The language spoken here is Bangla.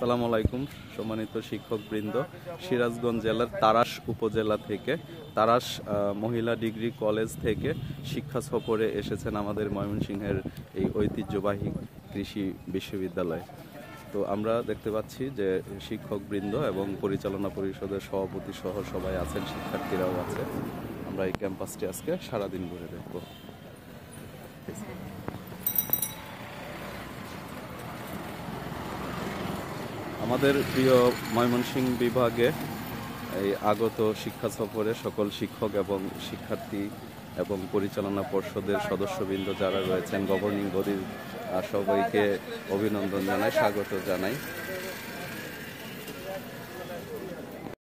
আসসালামু আলাইকুম সম্মানিত শিক্ষকবৃন্দ। সিরাজগঞ্জ জেলার তাড়াশ উপজেলা থেকে তাড়াশ মহিলা ডিগ্রি কলেজ থেকে শিক্ষা সফরে এসেছেন আমাদের ময়মনসিংহের এই ঐতিহ্যবাহী কৃষি বিশ্ববিদ্যালয়। তো আমরা দেখতে পাচ্ছি যে শিক্ষকবৃন্দ এবং পরিচালনা পরিষদের সভাপতি সহ সবাই আছেন, শিক্ষার্থীরাও আছে। আমরা এই ক্যাম্পাসটি আজকে সারাদিন ঘুরে দেখব। আমাদের প্রিয় ময়মনসিংহ বিভাগে এই আগত শিক্ষা সফরে সকল শিক্ষক এবং শিক্ষার্থী এবং পরিচালনা পর্ষদের সদস্যবৃন্দ যারা রয়েছেন, গভর্নিং বডির সবাইকে অভিনন্দন জানাই, স্বাগত জানাই।